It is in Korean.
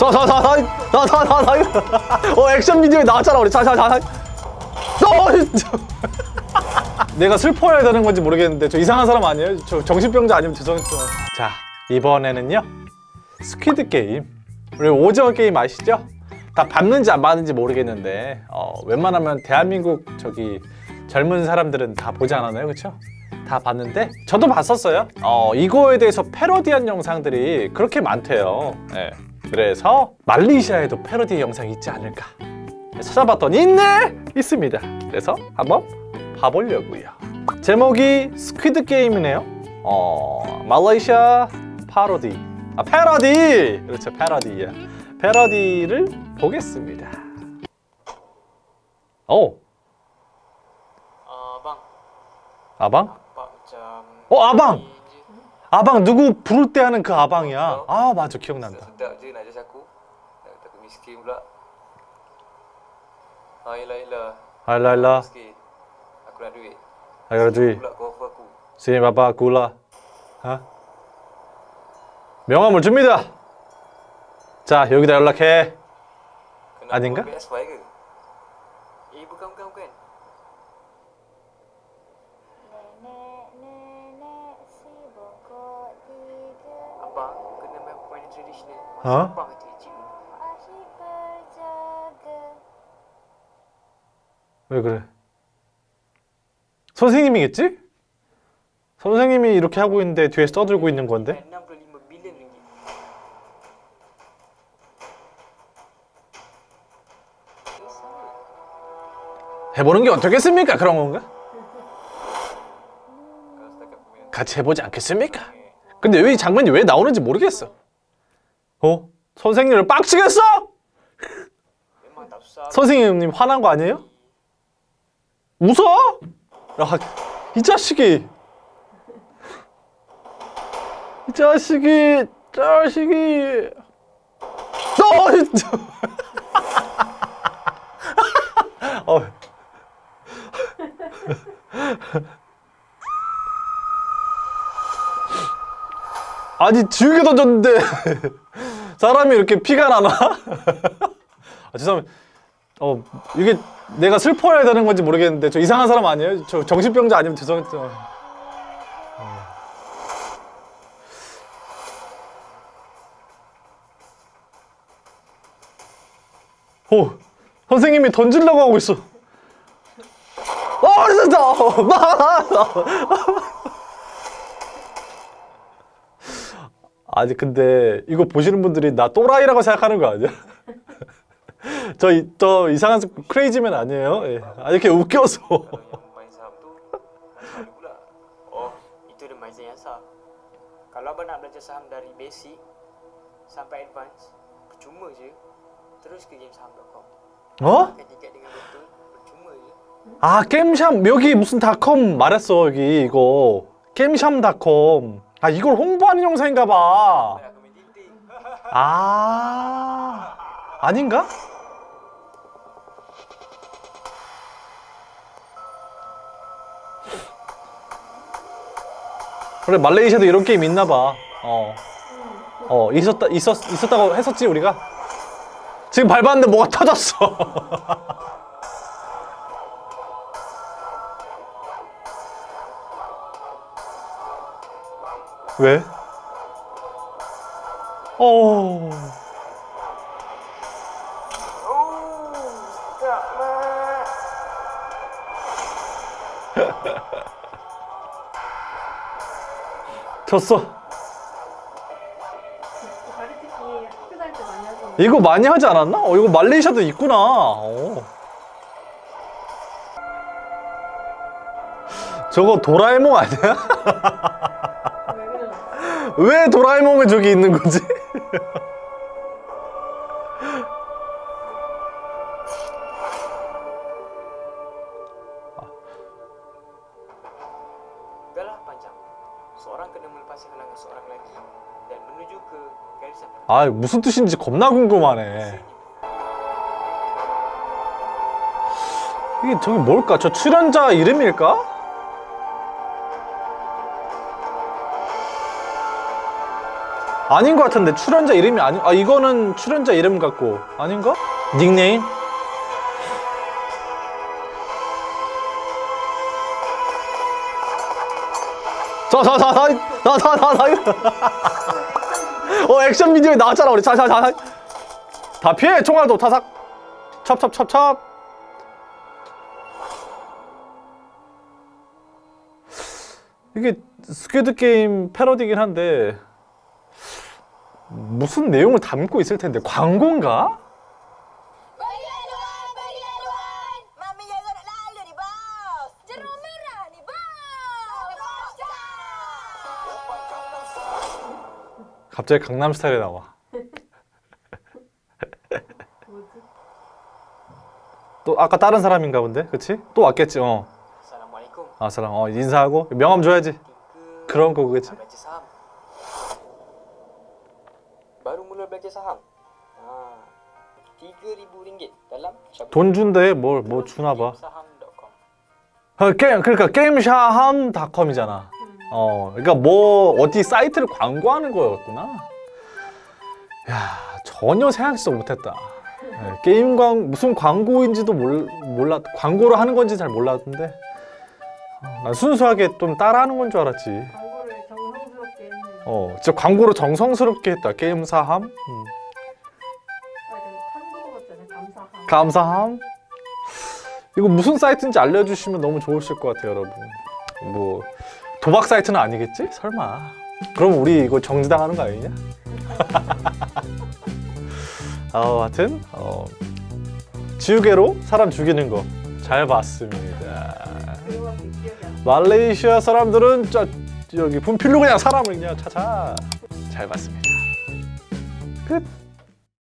액션 비디오에 나왔잖아 우리. 내가 슬퍼해야 되는 건지 모르겠는데 저 이상한 사람 아니에요? 저 정신병자 아니면 죄송했죠. 자, 이번에는요 스퀴드 게임. 우리 오징어 게임 아시죠? 다 봤는지 안 봤는지 모르겠는데 웬만하면 대한민국 저기 젊은 사람들은 다 보지 않았나요? 그쵸? 다 봤는데 저도 봤었어요. 이거에 대해서 패러디한 영상들이 그렇게 많대요. 네. 그래서 말레이시아에도 패러디 영상이 있지 않을까 찾아봤더니 있네! 있습니다. 그래서 한번 봐보려고요. 제목이 스퀴드 게임이네요. 말레이시아 패러디. 패러디! 그렇죠, 패러디야. 패러디를 보겠습니다. 아방? 아방! 아방 누구 부를 때 하는 그 아방이야. 아 맞아, 기억난다. Ayolah. Aku ada duit. Sini bapak aku lah. 명함을 줍니다. 자, 여기다 연락해. 아닌가? 왜 그래? 선생님이겠지? 선생님이 이렇게 하고 있는데 뒤에서 떠들고 있는 건데? 해보는 게 어떻겠습니까? 그런 건가? 같이 해보지 않겠습니까? 근데 왜 이 장면이 왜 나오는지 모르겠어. 선생님을 빡치겠어? 선생님 화난 거 아니에요? 웃어? 이 자식이 아니 지우개 던졌는데 사람이 이렇게 피가 나나? 죄송합니다. 이게 내가 슬퍼해야 되는 건지 모르겠는데 저 이상한 사람 아니에요? 저 정신병자 아니면 죄송했죠. 선생님이 던지려고 하고 있어. 아니 근데 이거 보시는 분들이 나 또라이라고 생각하는 거 아니야? 저 이상한 크레이지맨 아니에요? 예. 이렇게 웃겨서. Kalau abang nak belajar saham dari basic sampai advance, percuma je. Terus ke gamesaham.com. tiket dengan betul, percuma je. 아, 게임샵 여기 무슨 닷컴 말했어. 여기 이거 게임샵닷컴. 아, 이걸 홍보하는 영상인가 봐. 아닌가? 그래, 말레이시아도 이런 게임 있나 봐. 있었다고 했었지 우리가. 지금 밟았는데 뭐가 터졌어. 왜? 졌어. 이거 많이 하지 않았나? 이거 말레이시아도 있구나. 저거 도라에몽 아니야? 왜 도라에몽은 저기 있는 거지? 아, 무슨 뜻인지 겁나 궁금하네. 이게 저기 뭘까? 저 출연자 이름일까? 아닌 것 같은데 출연자 이름이 아니. 아 이거는 출연자 이름 같고 아닌가? 닉네임? 액션 비디오에 나왔잖아 우리. 다 피해. 총알도 타삭. 첩. 이게 스퀴드 게임 패러디긴 한데 무슨 내용을 담고 있을 텐데. 광고인가? Mami Yago nak lalu ni, bos. Jeruk merah ni, bos. 갑자기 강남 스타일에 나와. 또 아까 다른 사람인가 본데, 그치? 또 왔겠지. Assalamualaikum. 아 사람. 인사하고 명함 줘야지. Tiga 그런 거 그겠지? nak belajar saham. Baru mula belajar saham. RM3,000 dalam Syabu. 돈 준대. 뭐 주나 봐. Saham.com. 그러니까 게임샤함닷컴이잖아. 그러니까 뭐 어디 사이트를 광고하는 거였구나. 야, 전혀 생각지도 못했다. 게임 무슨 광고인지도 몰랐. 광고를 하는 건지 잘 몰랐는데. 난 순수하게 좀 따라하는 건 줄 알았지. 광고를 정성스럽게 했네. 진짜 광고를 정성스럽게 했다. 게임사함. 한국어 같잖아요. 감사함. 감사함. 이거 무슨 사이트인지 알려주시면 너무 좋으실 것 같아요, 여러분. 뭐 도박 사이트는 아니겠지? 설마. 그럼 우리 이거 정지당하는 거 아니냐? 하여튼 지우개로 사람 죽이는 거 잘 봤습니다. 그거밖에 기억이 안 나. 말레이시아 사람들은 여기 분필로 그냥 사람을 그냥 차차 잘 봤습니다. 끝.